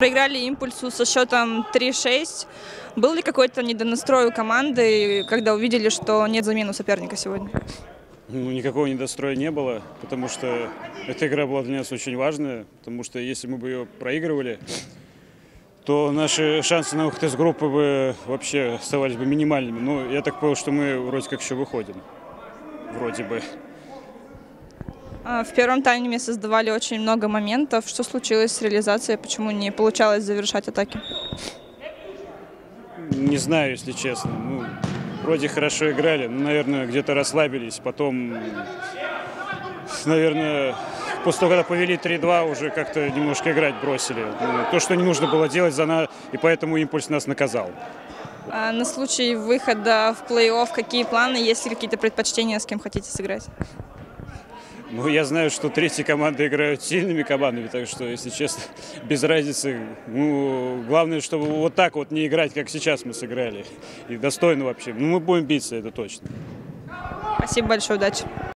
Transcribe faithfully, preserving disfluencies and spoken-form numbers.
Проиграли «Импульсу» со счетом три шесть. Был ли какой-то недонастрой у команды, когда увидели, что нет замены у соперника сегодня? Ну, никакого недостроя не было, потому что эта игра была для нас очень важная, потому что если мы бы ее проигрывали, то наши шансы на выход из группы бы вообще оставались бы минимальными. Но я так понял, что мы вроде как еще выходим. Вроде бы. В первом тайме создавали очень много моментов. Что случилось с реализацией? Почему не получалось завершать атаки? Не знаю, если честно. Ну, вроде хорошо играли, но, наверное, где-то расслабились. Потом, наверное, после того, когда повели три-два, уже как-то немножко играть бросили. Ну, то, что не нужно было делать, за нас, и поэтому «Импульс» нас наказал. А на случай выхода в плей-офф какие планы? Есть ли какие-то предпочтения, с кем хотите сыграть? Ну, я знаю, что третьи команды играют сильными командами, так что, если честно, без разницы. Ну, главное, чтобы вот так вот не играть, как сейчас мы сыграли. И достойно вообще. Ну, мы будем биться, это точно. Спасибо большое, удачи.